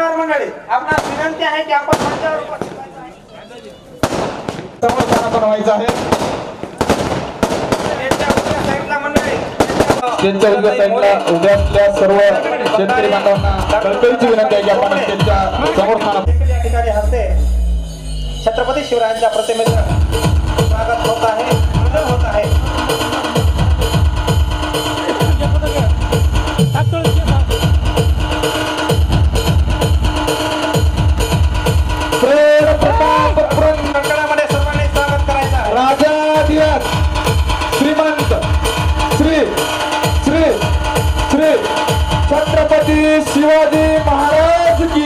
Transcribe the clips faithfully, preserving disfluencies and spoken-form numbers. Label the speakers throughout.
Speaker 1: मान्यवर मंडळी आपणास विनंती आहे की आपण मंचावर उपस्थित
Speaker 2: समोर बनवायचं आहे त्यांच्या उद्या साईडला उद्यातल्या सर्व शेतकरी बांधवांना कळकळीची विनंती आहे की आपण त्यांच्या समोर स्थान
Speaker 1: या ठिकाणी हस्ते छत्रपती शिवरायांच्या प्रतिमेचं स्वागत होत आहे पूजन होत आहे सर्वांनी स्वागत करायचं
Speaker 2: राजा श्रीमंत श्री श्री श्री छत्रपती शिवाजी महाराज की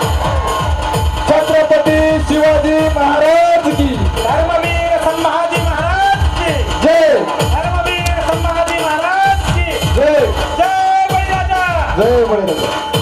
Speaker 2: छत्रपती शिवाजी महाराज की
Speaker 1: धर्मवीर संभाजी महाराज की
Speaker 2: जय
Speaker 1: धर्मवीर संभाजी महाराज की
Speaker 2: जय
Speaker 1: जय बळीराजा
Speaker 2: जय बळीराजा।